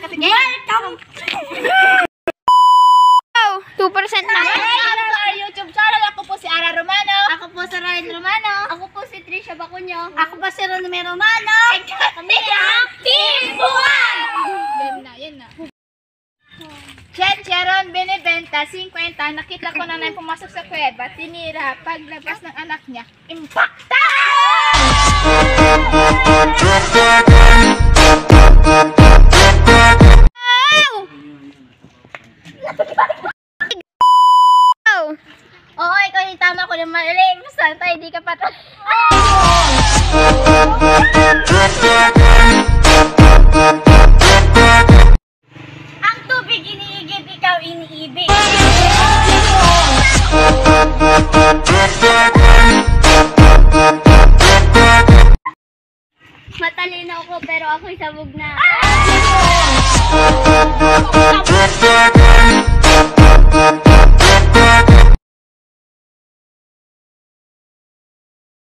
kasi welcome! 2% lang. Welcome to our YouTube channel. Ako po si Ara Romano. Ako po si Ryan Romano. Ako po si Trisha Bacunyo. Ako po si Ronome Romano. Kami ang Team Buwan! Yan na. Cheron binibenta 50. Nakita ko na pumasok sa kuweba. Tinira. Paglabas ng anak niya, impacta! Oo, ikaw yung tama ko na mali. Basta tayo, di ka patay. Ang tubig iniigib, ikaw iniibig. Matalino ako pero ako'y sabog na.